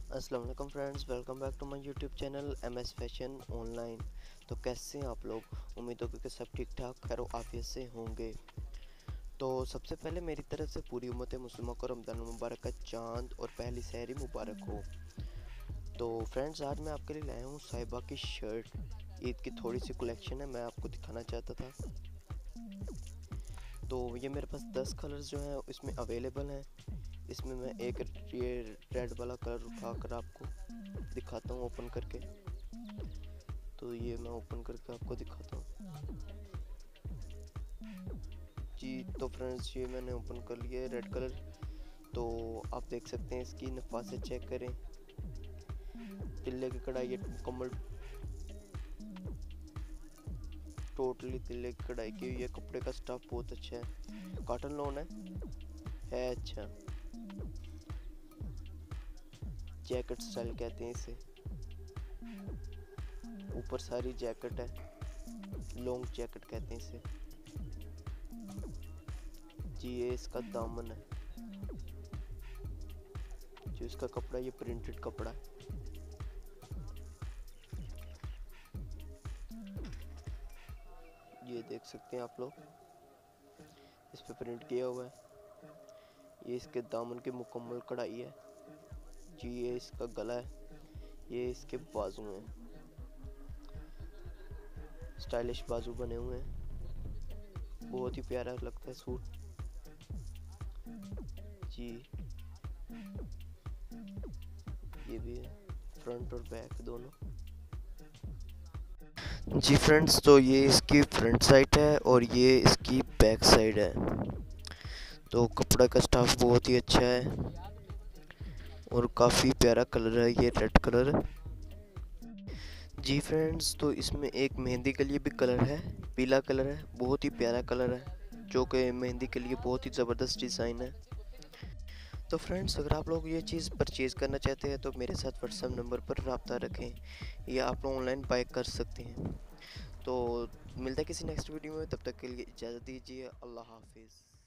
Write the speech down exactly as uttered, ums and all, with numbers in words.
अस्सलाम वालेकुम friends, welcome back to my YouTube channel M S fashion online. तो कैसे हैं आप लोग? उम्मीद हो कि सब ठीक ठाक खैर आफियत से होंगे। तो सबसे पहले मेरी तरफ से पूरी उम्मत मुस्लिमों को रमज़ान मुबारक का चांद और पहली सहरी मुबारक हो। तो फ्रेंड्स, आज मैं आपके लिए लाया हूँ साहिबा की शर्ट। ईद की थोड़ी सी कलेक्शन है, मैं आपको दिखाना चाहता था। तो ये मेरे पास दस कलर्स जो हैं इसमें अवेलेबल हैं। इसमें मैं एक ये रेड वाला कलर उठाकर आपको दिखाता हूँ ओपन करके। तो ये मैं ओपन करके आपको दिखाता हूँ जी। तो फ्रेंड्स, ये मैंने ओपन कर लिया है रेड कलर। तो आप देख सकते हैं, इसकी नफासत चेक करें। तिल्ले की कढ़ाई मुकम्मल टोटली तिल्ले की कढ़ाई की हुई है। कपड़े का स्टफ बहुत अच्छा है, कॉटन लॉन है है अच्छा। जैकेट स्टाइल कहते हैं इसे। ऊपर सारी जैकेट है, लॉन्ग जैकेट कहते हैं इसे जी। ये इसका दामन है, जो इसका कपड़ा ये प्रिंटेड कपड़ा है। ये देख सकते हैं आप लोग, इस पे प्रिंट किया हुआ है। ये इसके दामन की मुकम्मल कढ़ाई है जी। ये इसका गला है, ये इसके बाजू हैं, स्टाइलिश बाजू बने हुए हैं। बहुत ही प्यारा लगता है सूट जी। ये भी है, फ्रंट और बैक दोनों जी। फ्रेंड्स, तो ये इसकी फ्रंट साइड है और ये इसकी बैक साइड है। तो कपड़ा का स्टाफ बहुत ही अच्छा है और काफ़ी प्यारा कलर है, ये रेड कलर जी। फ्रेंड्स, तो इसमें एक मेहंदी के लिए भी कलर है, पीला कलर है, बहुत ही प्यारा कलर है, जो कि मेहंदी के लिए बहुत ही ज़बरदस्त डिज़ाइन है। तो फ्रेंड्स, अगर आप लोग ये चीज़ परचेज़ करना चाहते हैं तो मेरे साथ व्हाट्सएप नंबर पर रब्ता रखें, या आप लोग ऑनलाइन बाय कर सकते हैं। तो मिलता है किसी नेक्स्ट वीडियो में, तब तक के लिए इजाज़त दीजिए। अल्लाह हाफिज़।